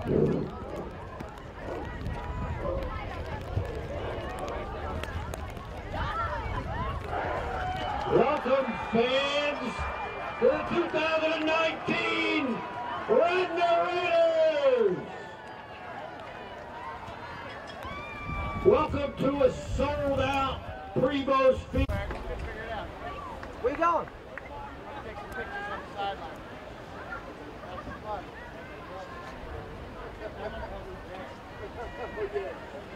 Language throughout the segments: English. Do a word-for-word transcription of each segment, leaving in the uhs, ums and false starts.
Welcome, fans, to the two thousand nineteen Radnor Raiders. Welcome to a sold-out Prevost field. Where you going? Take some pictures on the sideline. That's fun.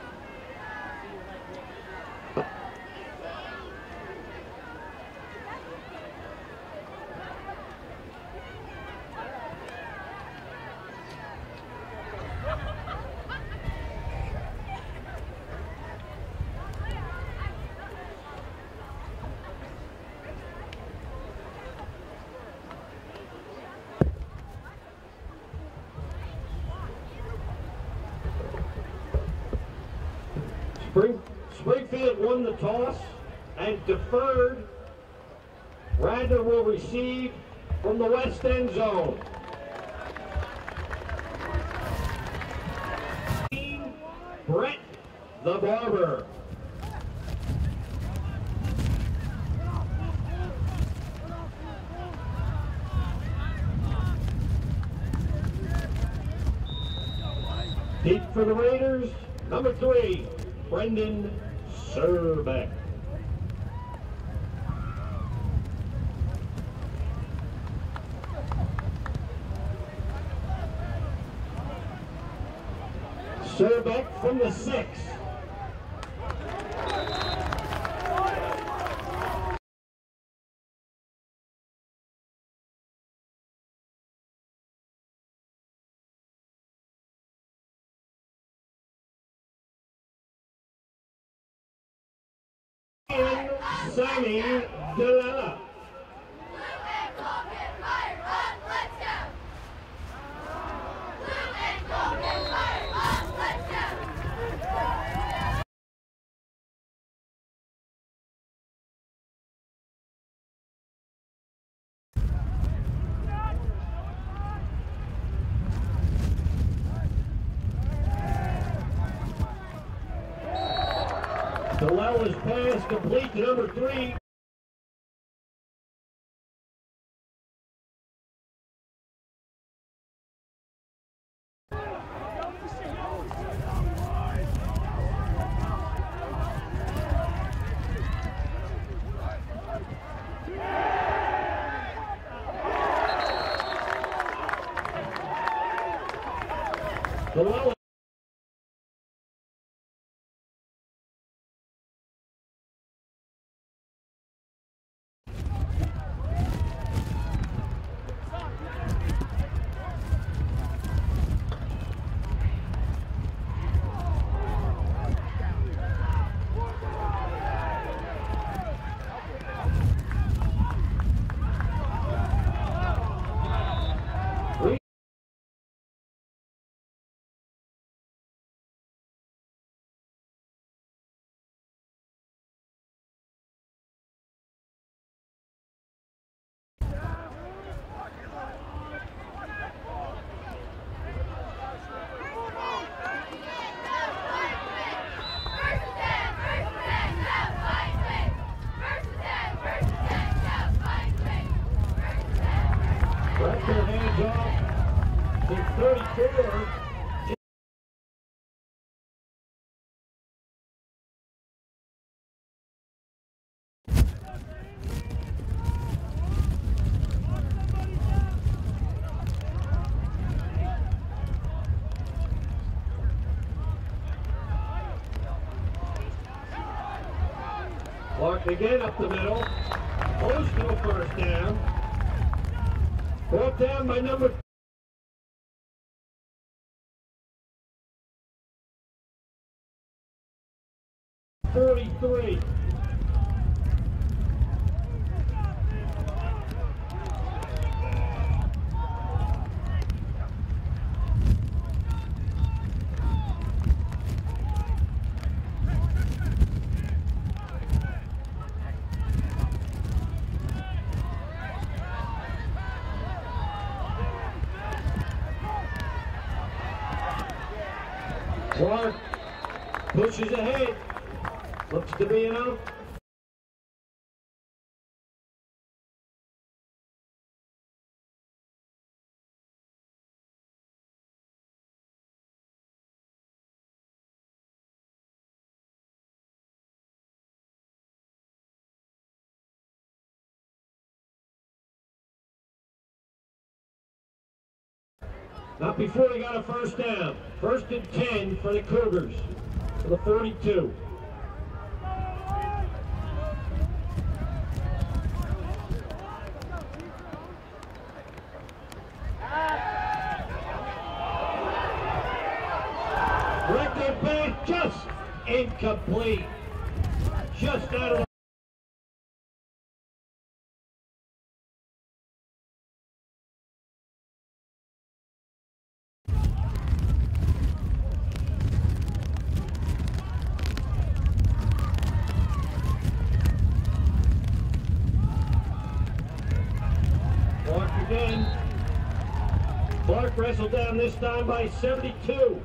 Spring, Springfield won the toss and deferred. Radnor will receive from the west end zone. Brett the Barber. Deep for the Raiders, number three, Brendan Serbeck. Serbeck from the six. And Sammy Delella. Delella's pass complete to number three. Delella. thirty-four. Clark again up the middle. Close to a first down. Brought down by number forty-three. Clark pushes ahead. Looks to be an out. Not before he got a first down. First and ten for the Cougars. For the forty-two. Directed pass just incomplete. Just out of the again. Clark wrestled down this time by seventy-two.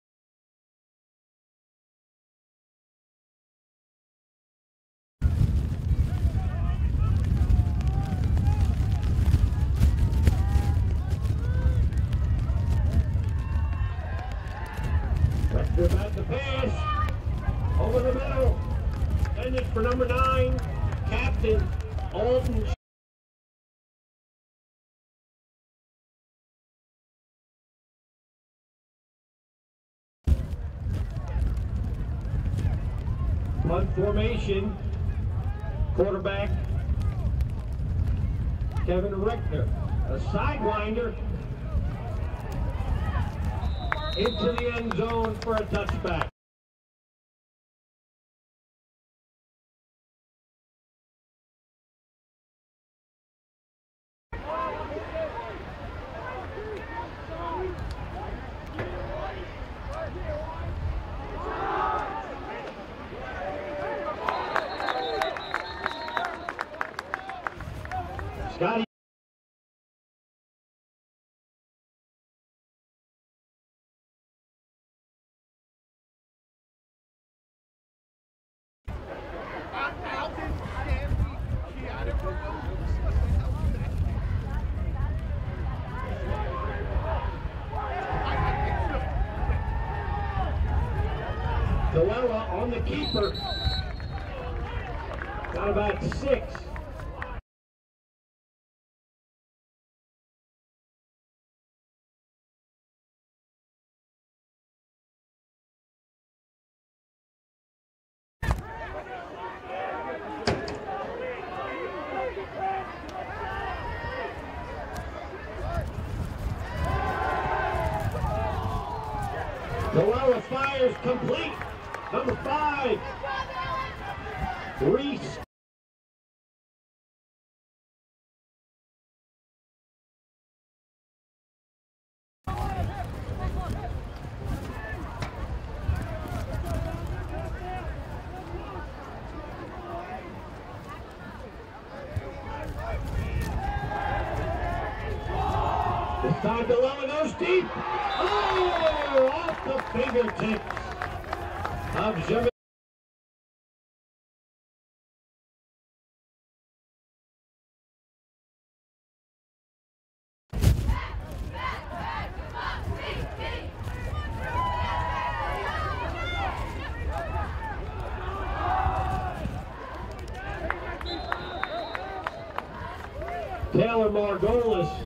Rector about the pass. Over the middle. Intended for number nine, Captain Alden. Punt formation, quarterback Kevin Reckner, a sidewinder into the end zone for a touchback. Scotty. Doella on the keeper. Got about six. Doella fires complete. Number five, Reese. This time Doella goes deep. Oh, off the fingertips of Jimmy. Taylor Margolis.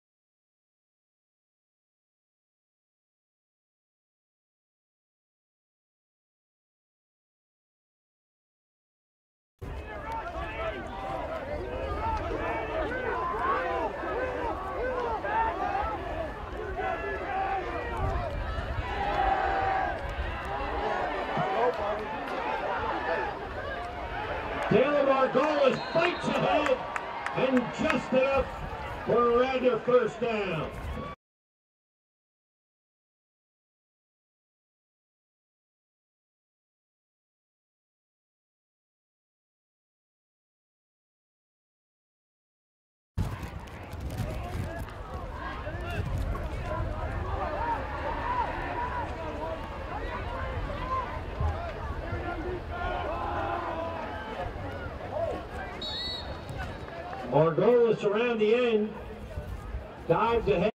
Taylor Margolis fights ahead and just enough for a Radnor first down. Margolis around the end, dives ahead.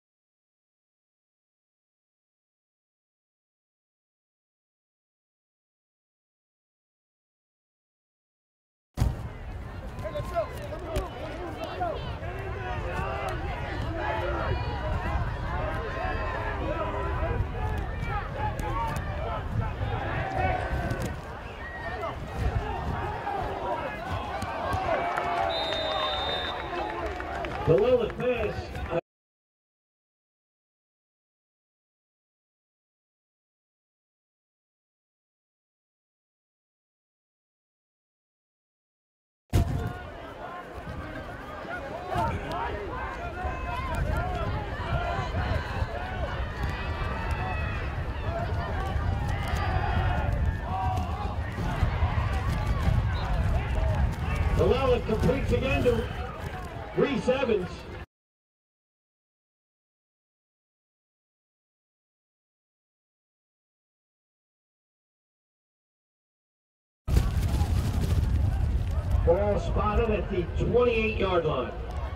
The Lilith pass. Uh, The Lilith completes again to Reese Evans. Ball spotted at the twenty-eight yard line.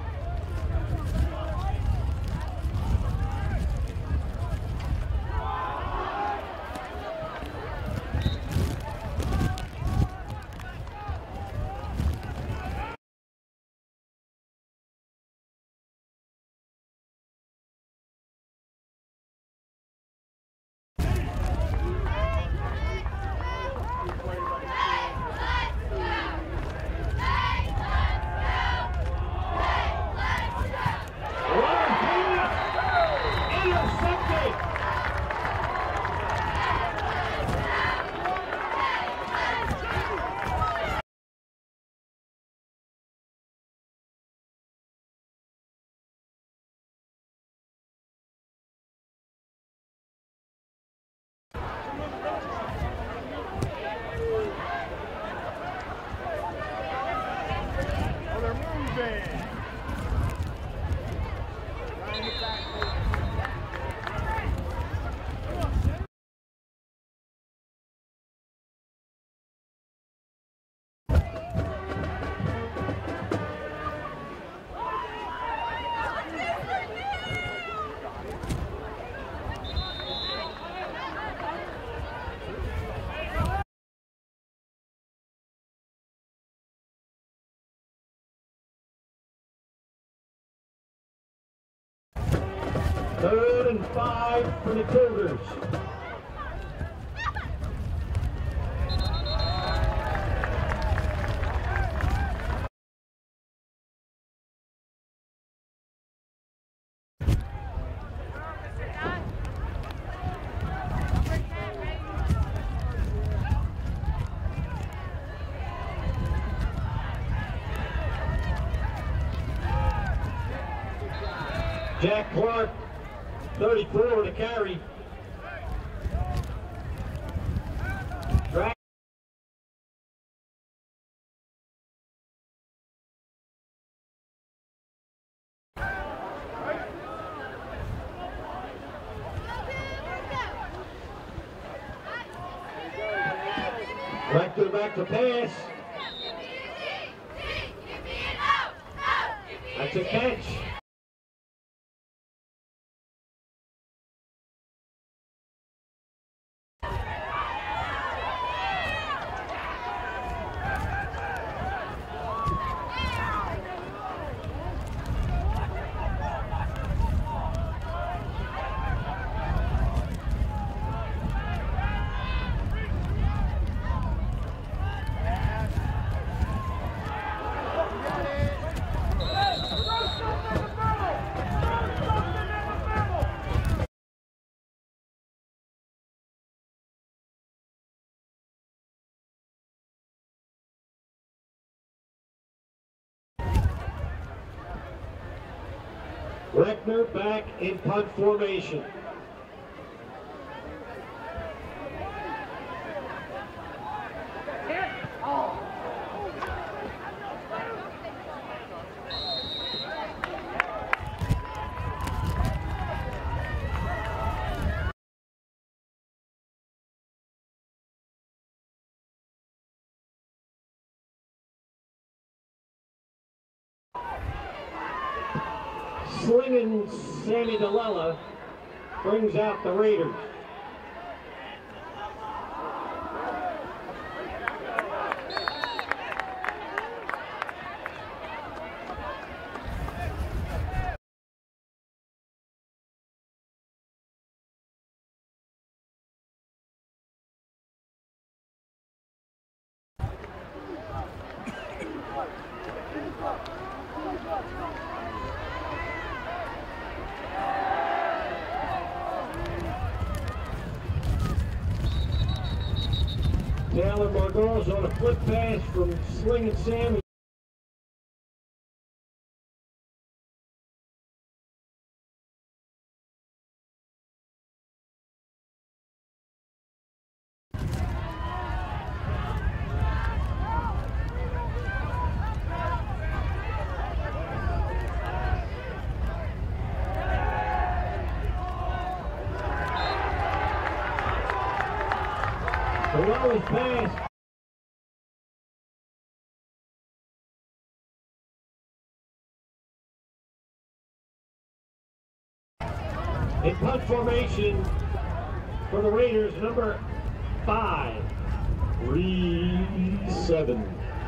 Third and five for the Cougars. Jack Clark, thirty-four to carry. Drag Rector back to pass. That's a catch. Reckner back in punt formation. Slinging Sammy DeLella brings out the Raiders. Taylor Margol's on a flip pass from Slinging Sammy. DeLella's pass. In punt formation for the Raiders, number five, three, seven.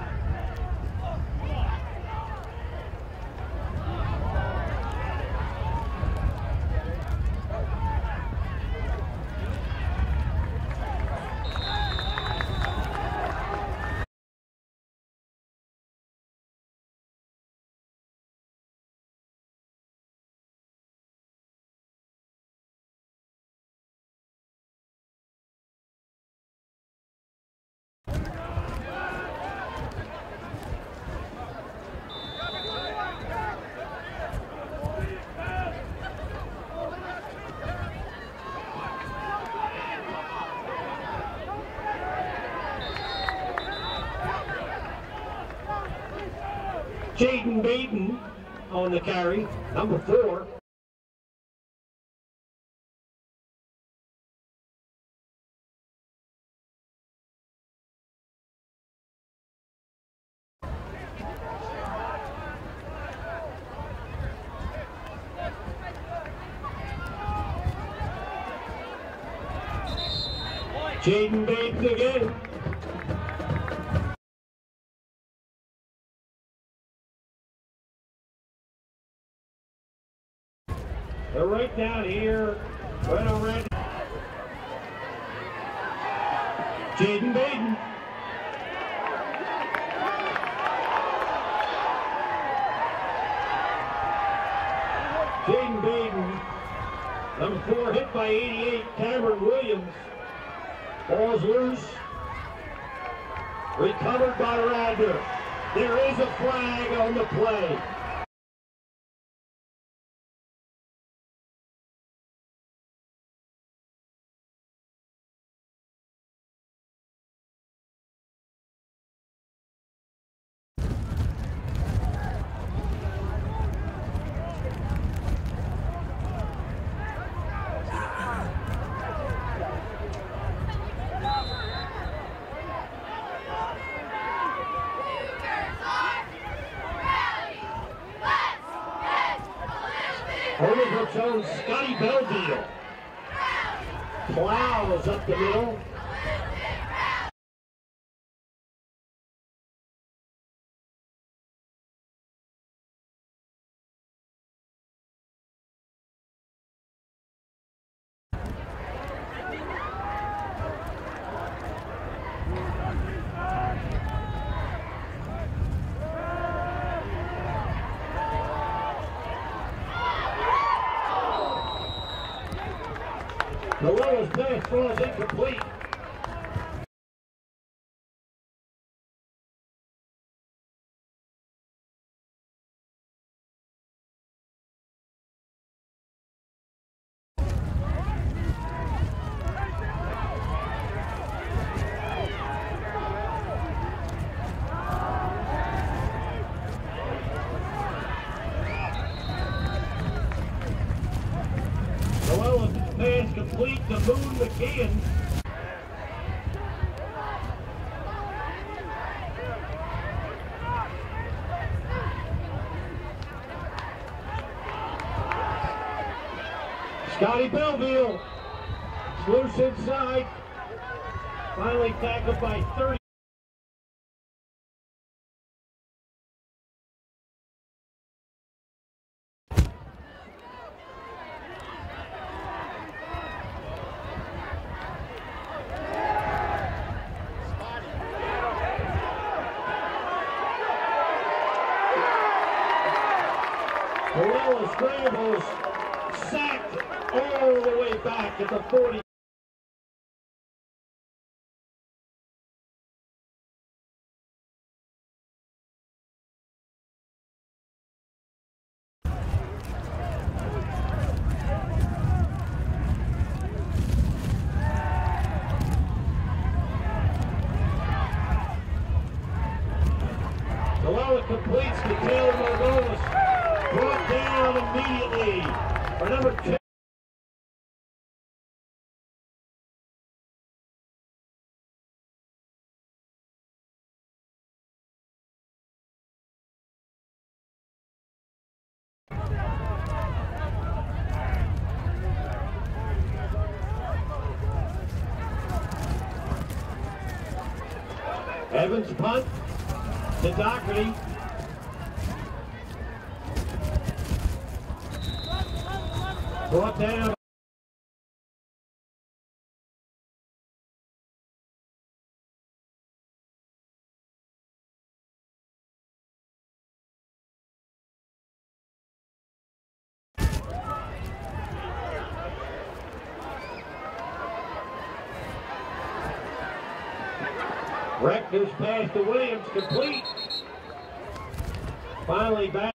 Jaden Baden on the carry, number four. Jaden Baden again. They're right down here, right on red. Jaden Baden. Jaden Baden, number four, hit by eighty-eight, Cameron Williams. Ball's loose. Recovered by Radner. There is a flag on the play. Overbrook's own Scotty Belville plows up the middle. DeLella's pass falls incomplete. DeLella's pass complete to Moon McKeon. Scotty Belleville. It's loose inside. Finally tackled by thirty. Corella scrambles, sacked all the way back at the forty. Corella completes to Taylor Margolis. Brought down immediately for number two. Evans punt to Doherty. Brought down. Rector's pass to Williams, complete. Finally back.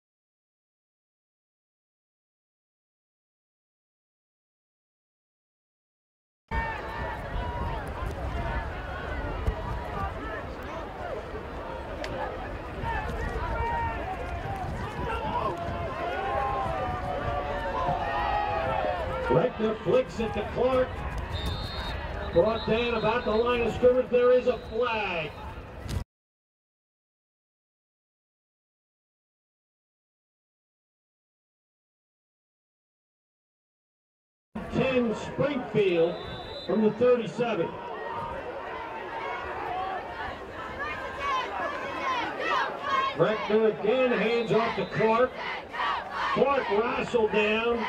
Rector flicks it to Clark. Brought down about the line of scrimmage. There is a flag. ten Springfield from the thirty-seven. Rector again hands off to Clark. Clark wrestled down.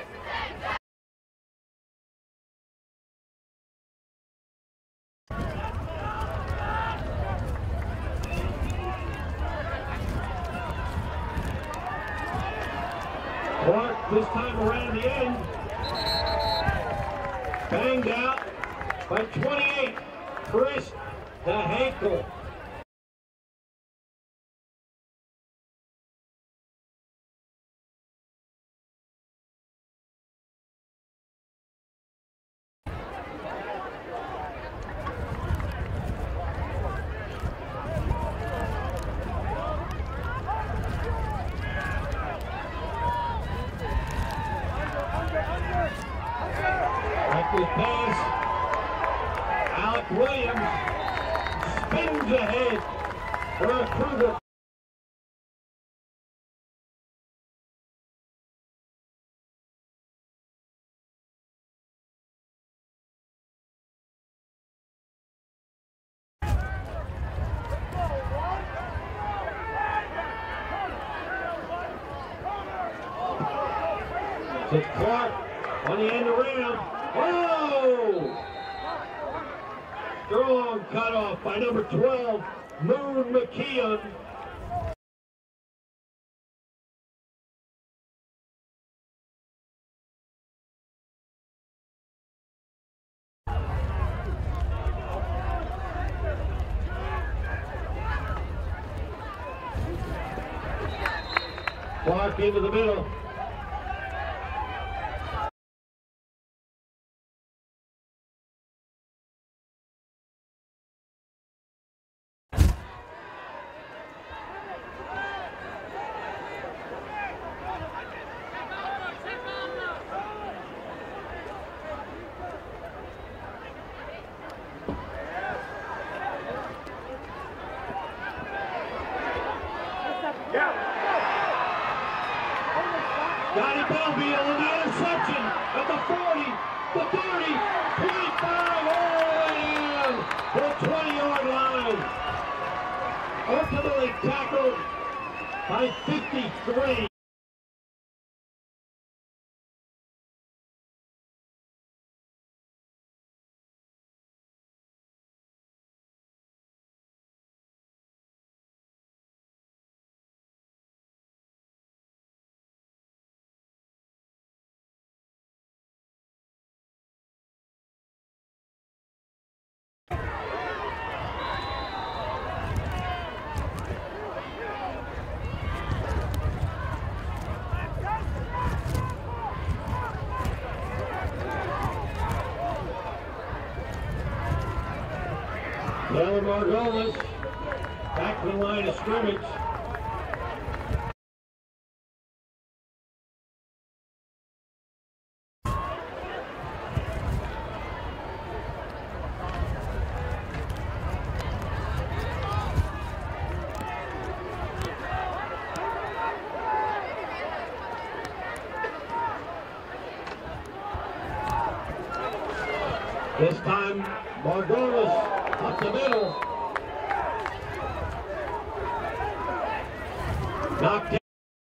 Clark this time around the end. Banged out by twenty-eight. Chris the Hankel. This pass, Alec Williams spins ahead for a Kruger. To Clark on the end around. Oh! Strong cutoff by number twelve, Moon McKeon. Clark into the middle. Yeah. Johnny Belleville on the interception at the forty, the thirty, twenty-five, all the way down to the twenty-yard line. Ultimately tackled by fifty-three. Taylor Margolis back to the line of scrimmage. This time, Margolis up the middle. Knocked down.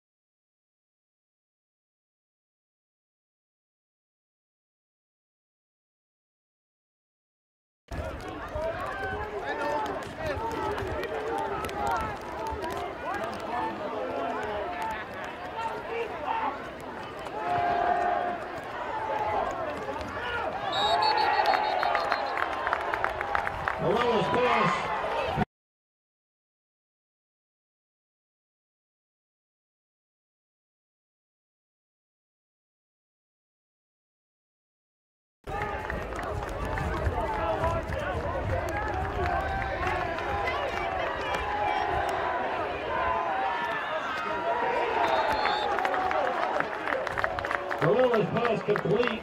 Morales pass. Morales pass complete.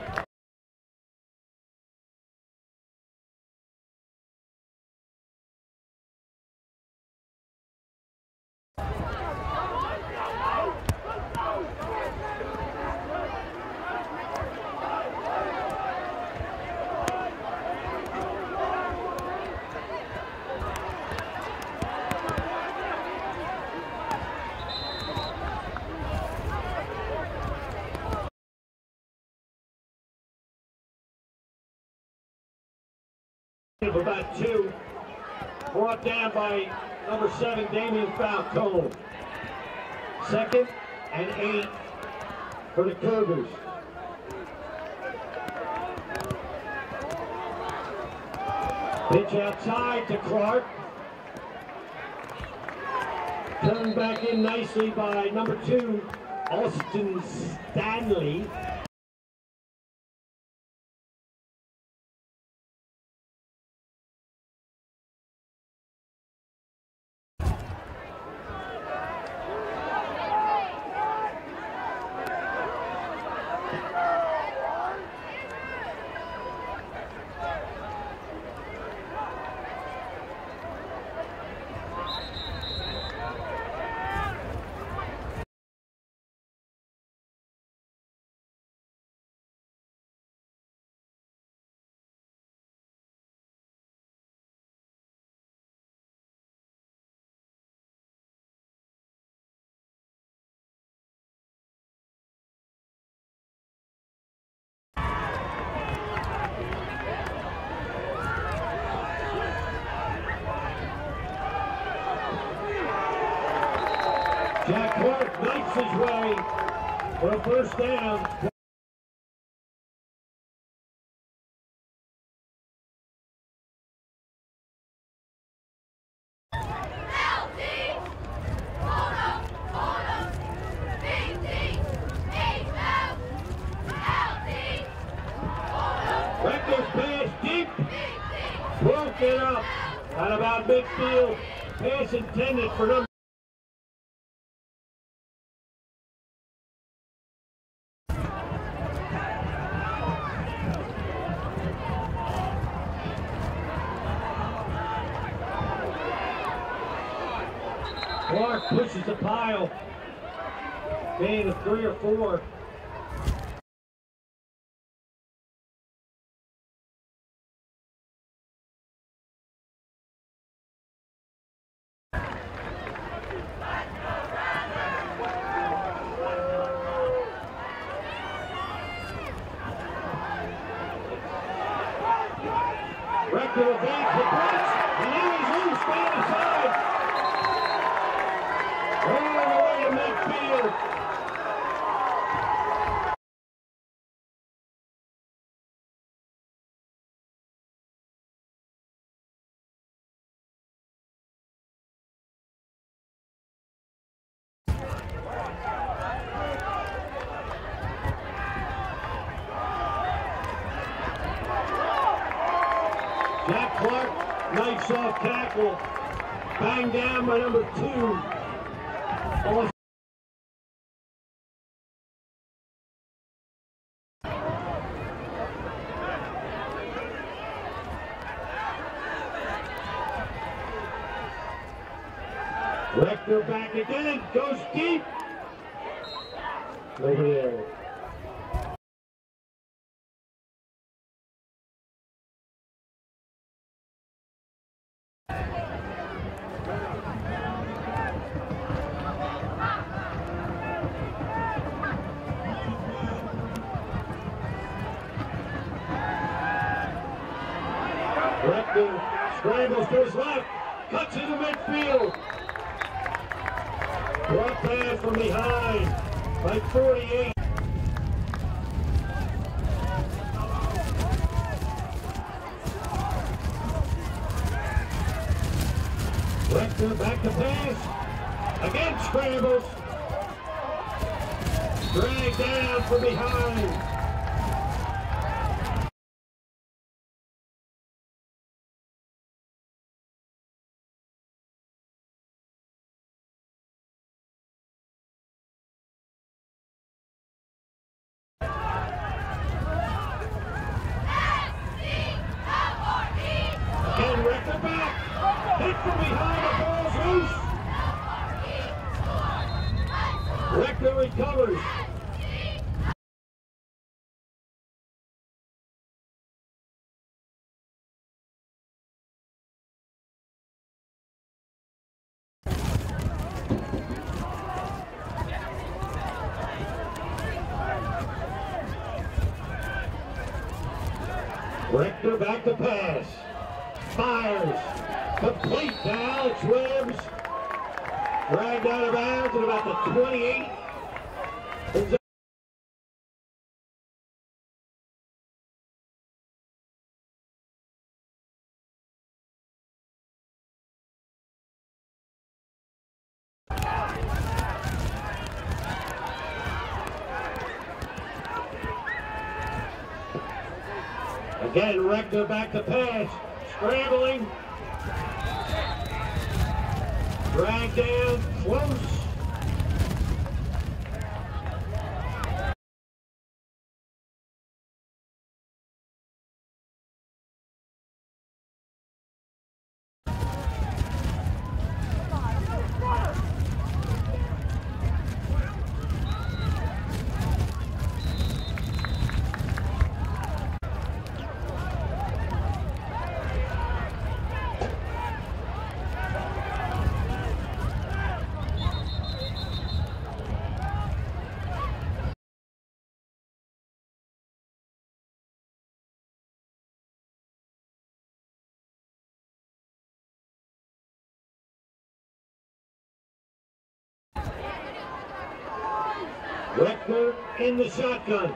Of about two, brought down by number seven, Damian Falcone. Second and eight for the Cougars. Pitch outside to Clark. Turned back in nicely by number two, Austin Stanley. Jack Clark makes his way for a first down. Reckless pass deep, broke it up at about midfield. Pass intended for number. Clark pushes the pile. gain of three or four. Rector evades the blitz, and now he's loose down the side. All the way to midfield. Jack Clark, nice soft tackle. Banged down by number two. On Rector back again, goes deep. Over there. Rector scrambles to his left, cuts into midfield. Drop pass from behind by forty-eight. Rector back to pass. Again scrambles. Dragged down from behind. Again, Rector back. Hit from behind, the ball's loose. Rector recovers. Rector back to pass. Fires. Complete to Alex Webbs. Dragged out of bounds at about the twenty-eight. Again, Rector back to pass. Scrambling. Dragged down, close. Rector in the shotgun.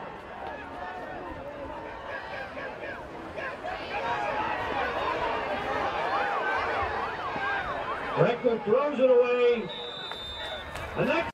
Rector throws it away. And that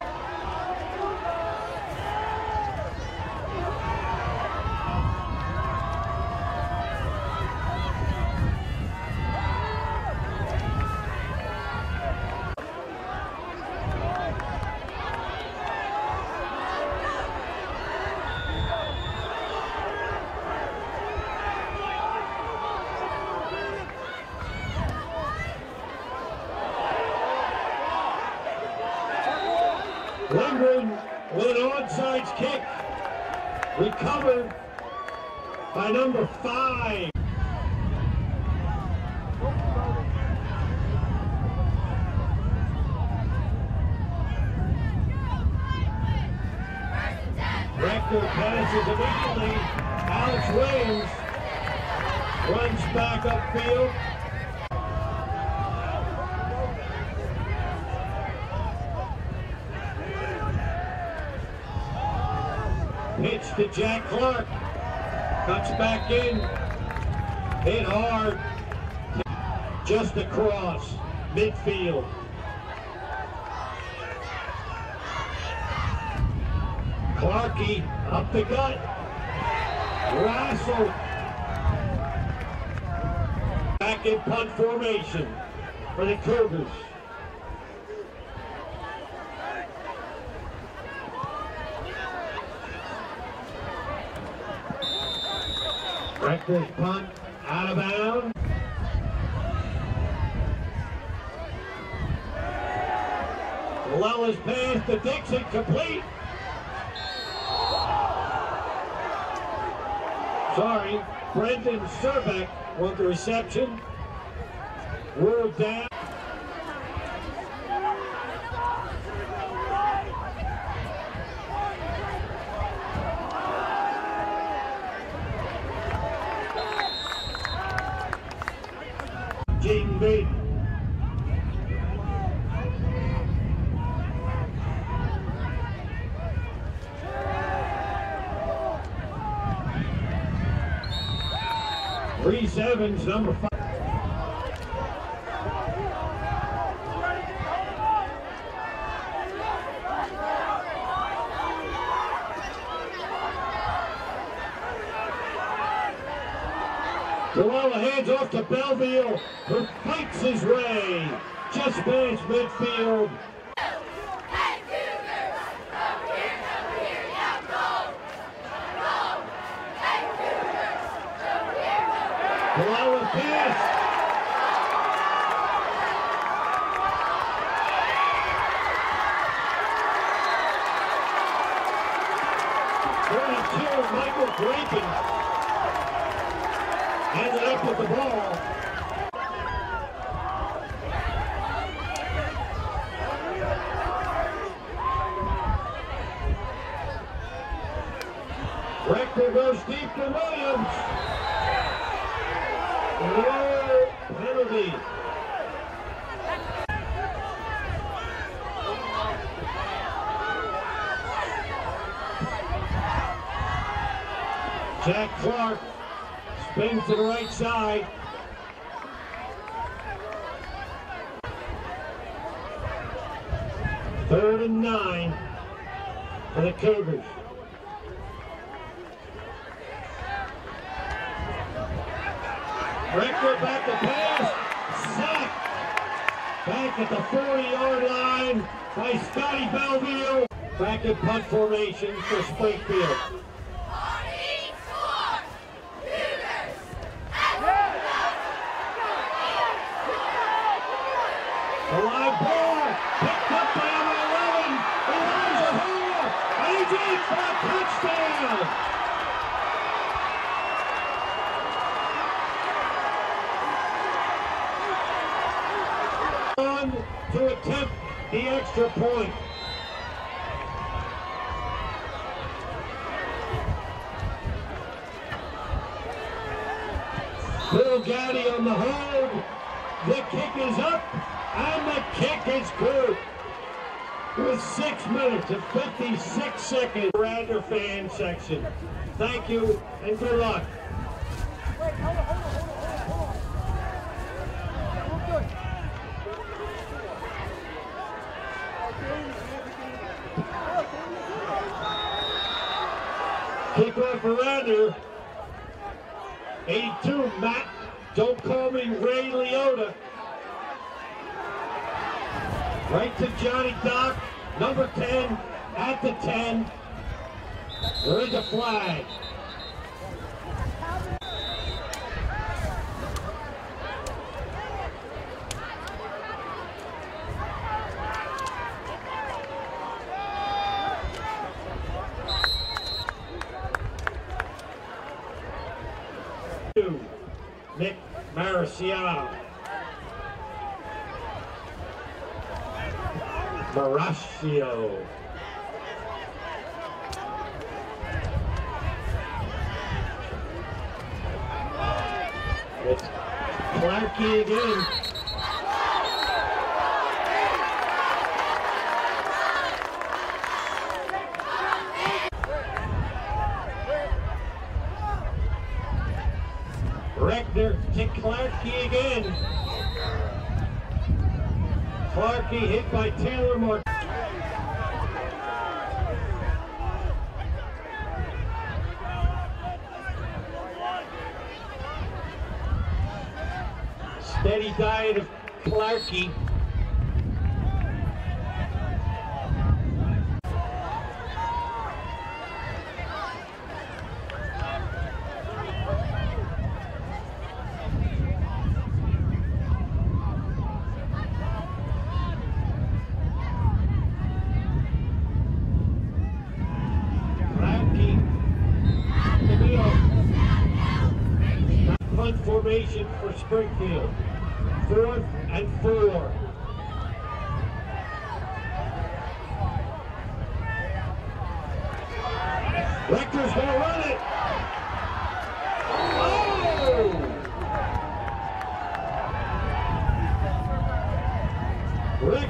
onside kick. Recovered by number five. Rector passes immediately. Alex Williams runs back upfield. Pitch to Jack Clark. Cuts back in. Hit hard. Just across midfield. Clarkey up the gut. Wrestle. Back in punt formation for the Cougars. Rector's punt out of bounds. Lella's pass to Dixon complete. Sorry, Brendan Serbeck won the reception. Ruled down. Jaden Baden. Reese Evans, number five. Dewalla hands off to Belleville, who fights his way just past midfield. Dewalla pass. thirty-two, Michael Grayson ended up with the ball. Rector goes deep to Williams. No penalty. Jack Clark spins to the right side. Third and nine for the Cougars. Rector back to pass. Sacked. Back at the forty-yard line by Scotty Belleville. Back in punt formation for Springfield. A live ball picked up by number eleven. Elijah Hall. And he's in for a touchdown. On to attempt the extra point. Bill Gaddy on the hold. The kick is up. And the kick is good. With six minutes and fifty-six seconds. Radnor fan section. Thank you and good luck. Wait, hold on, hold on, hold on, hold on. Yeah, we're good. Kick off for Radnor. eighty-two, Matt. Don't call me Ray Liotta. Right to Johnny Dock, number ten, at the ten. There is a flag. Nick Marciano. Marascio. It's Clarkey again. Rector to Clarkey again. Clarkey hit by Taylor Mark. Steady diet of Clarkey. Punt formation for Springfield. Fourth and four. Rector's gonna run it. Oh! Rector.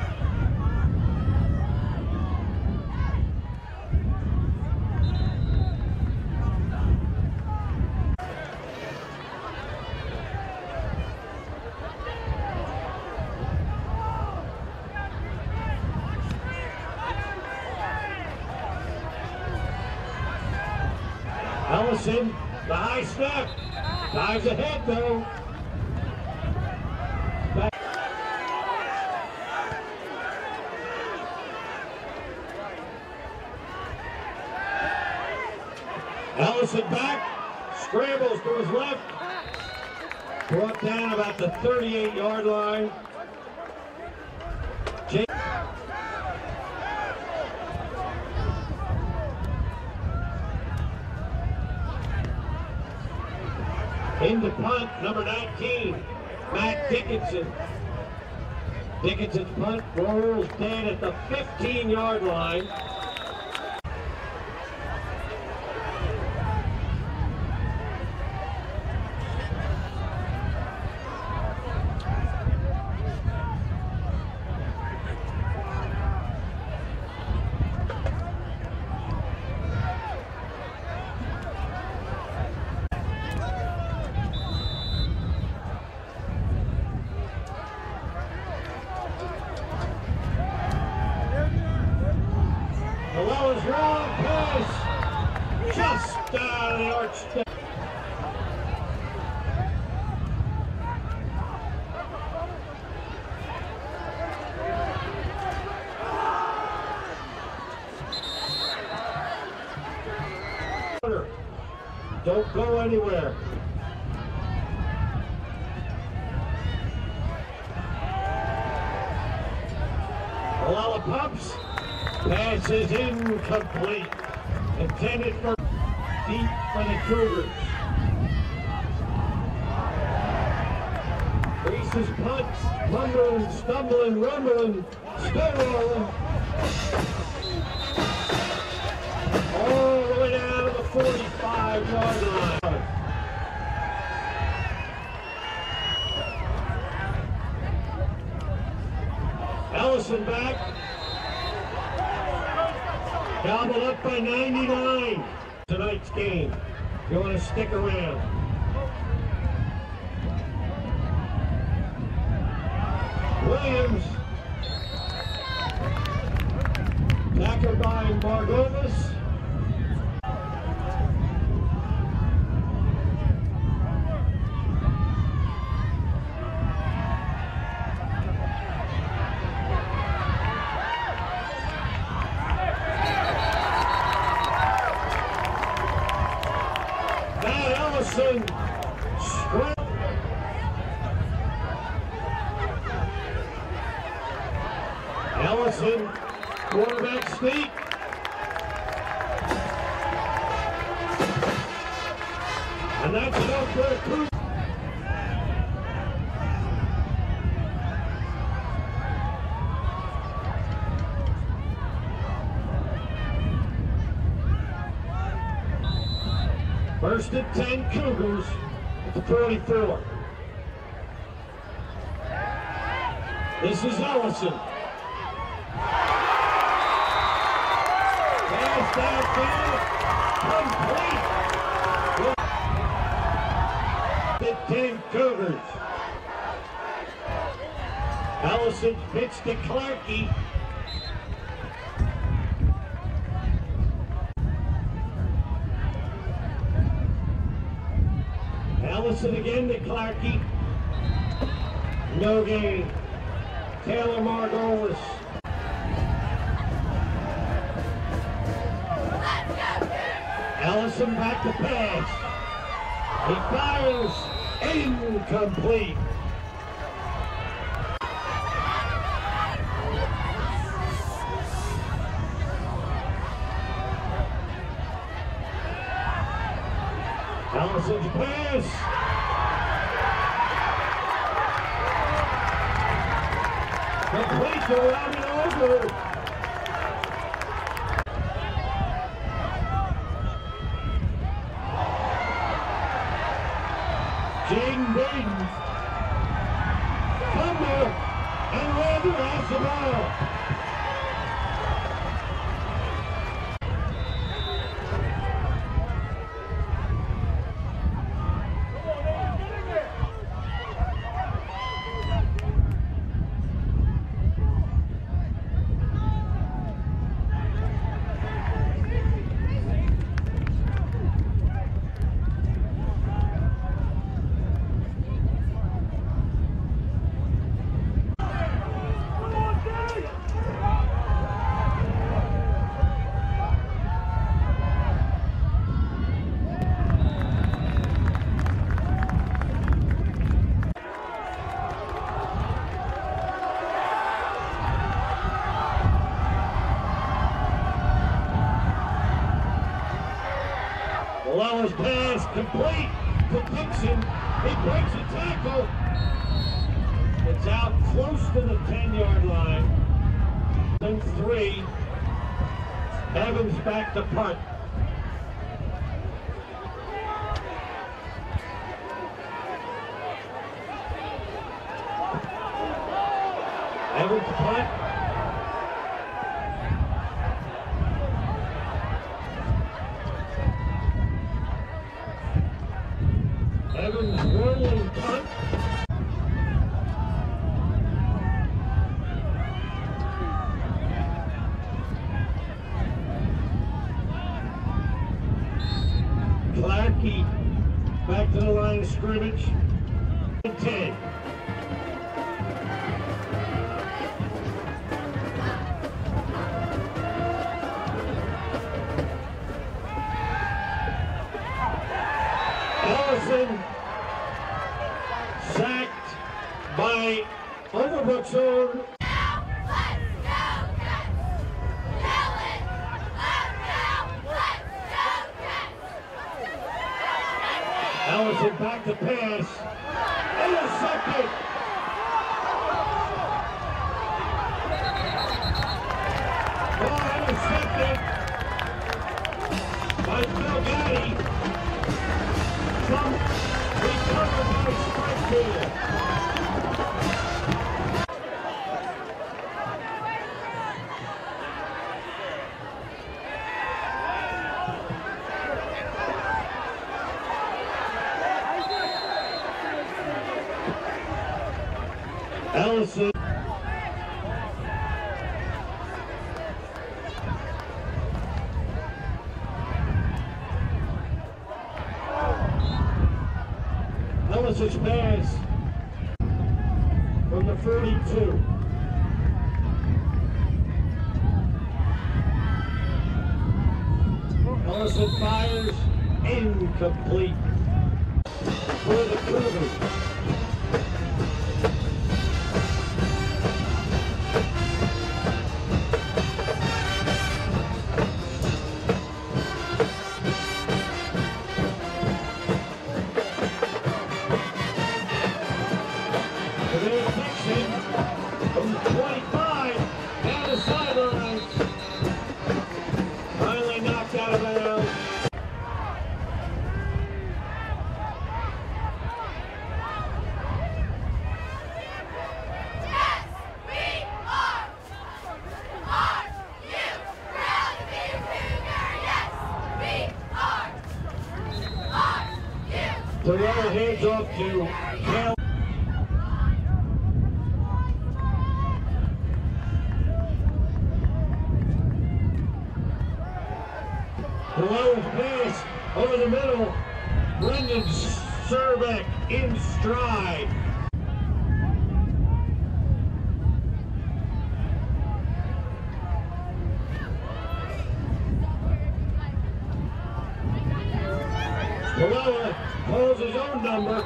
Ellison, the high snap, dives ahead though. Back. Ellison back, scrambles to his left, brought down about the thirty-eight yard line. James into punt, number nineteen, Matt Dickinson. Dickinson's punt rolls dead at the fifteen yard line. Malala's wrong pass, just out of the arch. Don't go anywhere. Malala pumps. Pass is incomplete. Intended for deep for the Cougars. Reese's punts, rumbling, stumbling, rumbling, still rolling. All the way down to the forty-five yard line. Ellison back. Gobbled up by ninety-nine. Tonight's game. You want to stick around. Williams. Tackled by Margolis. Ellison, straight. Ellison, quarterback sneak. And that's enough for a Cougar. First and ten Cougars at the forty-four. This is Ellison. Pass downfield, complete. fifteen Cougars. Ellison pitch to Clarkey. Ellison again to Clarkey. No gain. Taylor Margolis. Ellison back to pass. He fires. Incomplete. Ellison's pass. Complete to Robin Over. Jaden Baden. Fumble. And Randall has the ball. Lowell's pass complete to Dixon. He breaks a tackle. It's out close to the ten-yard line. And three. Evans back to punt. Evans punt. Evans whirling punt. Clarkey back to the line of scrimmage. ten. Ellison sacked by Overbrook's own. Ellison back to pass. Intercepted. Ball intercepted by Phil Gaddy. From recovered by Springfield. Ellison. Ellison's pass from the forty-two. Ellison fires. Incomplete for the Cougars. Terrell hands off to Cal. Terrell's pass over the middle. Brendan Serbeck in stride. Palella calls his own number.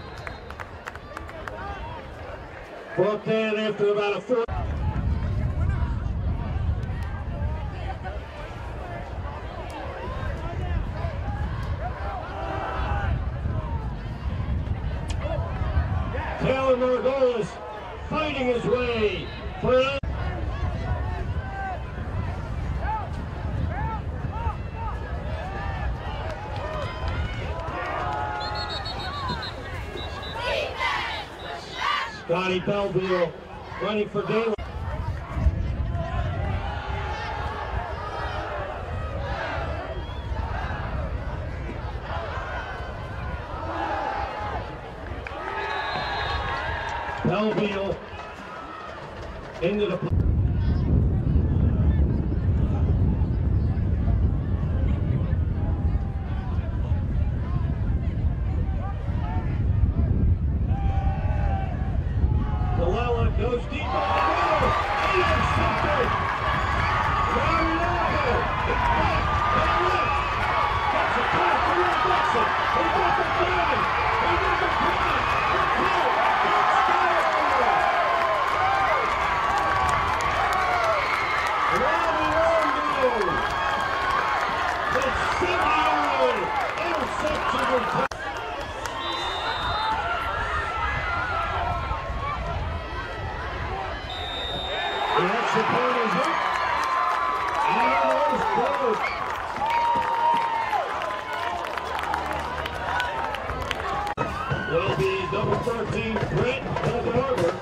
Brought down after about a foot. Taylor Margolis fighting his way for an Scotty Belleville running for Dayland. Belleville into the goes deep on the middle. Intercepted. Mariano. It's back. To the left. Gets a pass to Will Dixon. He got the flag. He got the flag. The kill. Touchdown. Robbie Rondo. The seventy-yard interception return. The extra point is up, and it is close. Will be double thirteen, Brett Barber.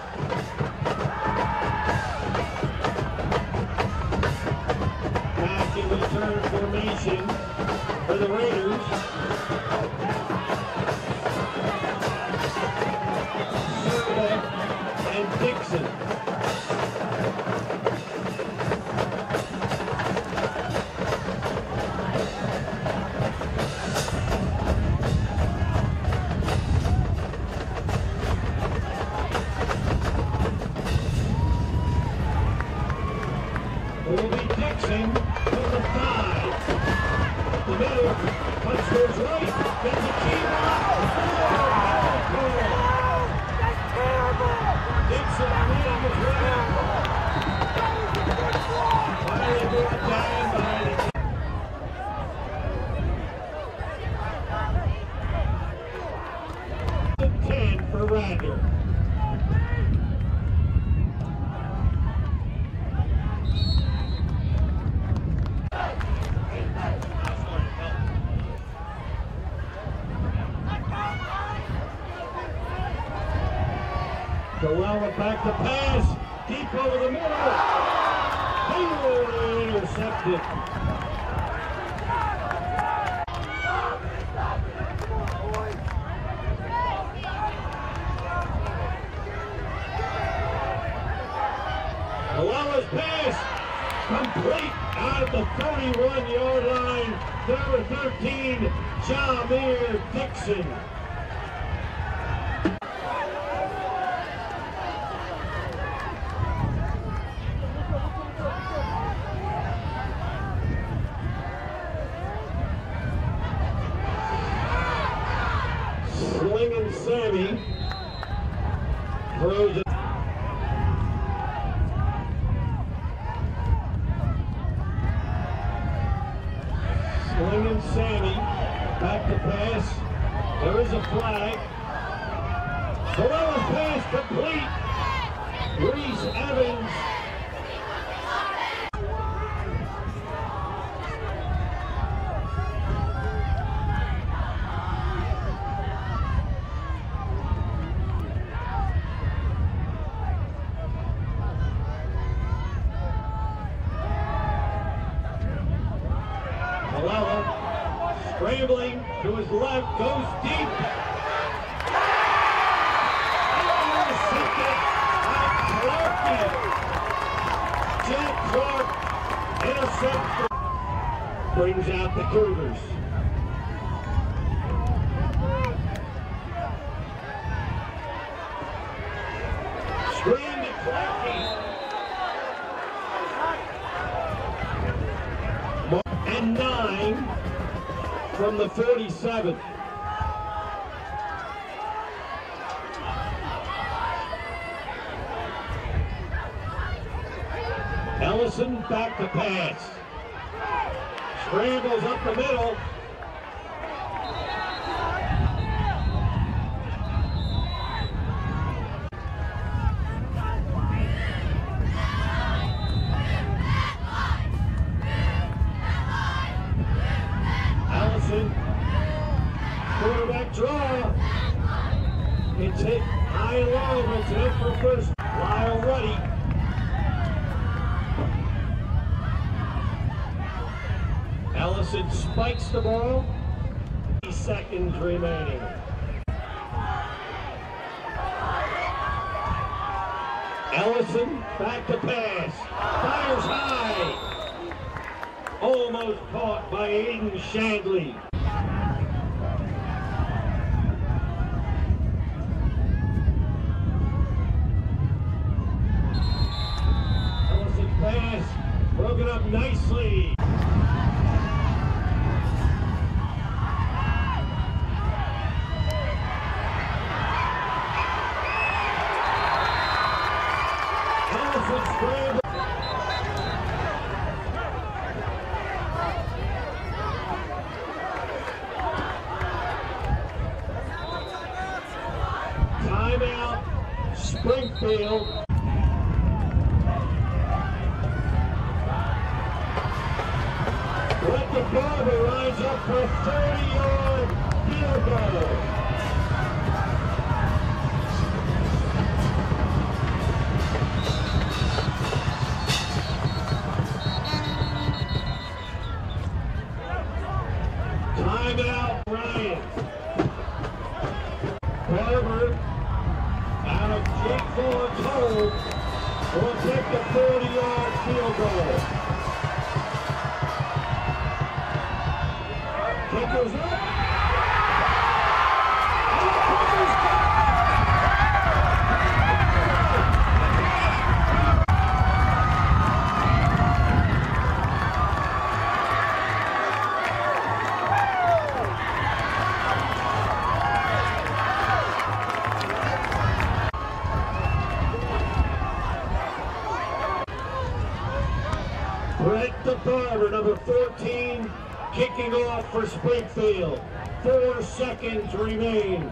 Back in return formation for the Raiders. Serbeck and Dixon. It will be Dixon from the five. The middle, punch goes right, gets a key block. That's terrible! Dixon leading his way. Finally brought down by the ten for Radner. Terrell back to pass, deep over the middle. Oh, intercepted. Terrell's pass complete out of the thirty-one yard line. Number thirteen, Jameer Dixon. Slinging Sammy throws it. Slinging Sammy back to pass. There is a flag. Terrell's pass complete. Reese Evans. Straight Scrambling to his left, goes deep. Intercepted by Clarkie. Jack Clark intercepts. Brings out the Cougars. Screen to Clarkie. And nine from the forty-seven. Ellison back to pass. Scrambles up the middle. Ellison, quarterback draw. It's hit high and low, but it's hit for first. Lyle Ruddy. Ellison spikes the ball. thirty seconds remaining. Ellison back to pass. Fires high. Almost caught by Aiden Shandley. Ellison pass broken up nicely. Timeout, Springfield. Brett DeBarber lines up for a thirty-yard field goal. Timeout, Ryan. Barber, out of Jake Vaughn's hole, will take the forty-yard field goal. Kickers up. And the Cougars got it. Brett DeBarber, number fourteen, kicking off for Springfield. Four seconds remain.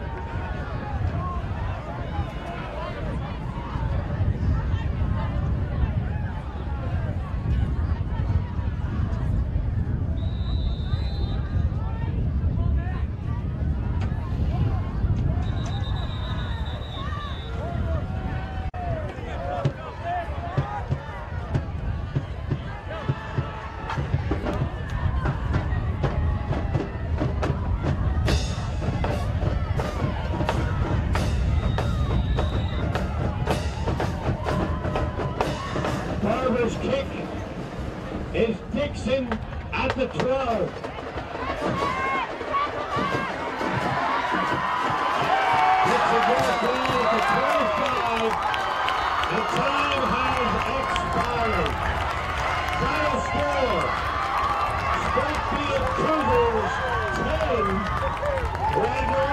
Barber's kick is Dixon at the twelve. Dixon goes down at the twenty-five. The time has expired. Final score, Springfield Cougars ten, Randall